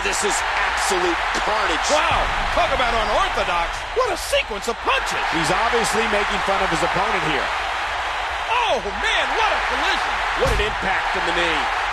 this is absolute carnage. Wow, talk about unorthodox. What a sequence of punches. He's obviously making fun of his opponent here. Oh, man, what a collision. What an impact from the knee.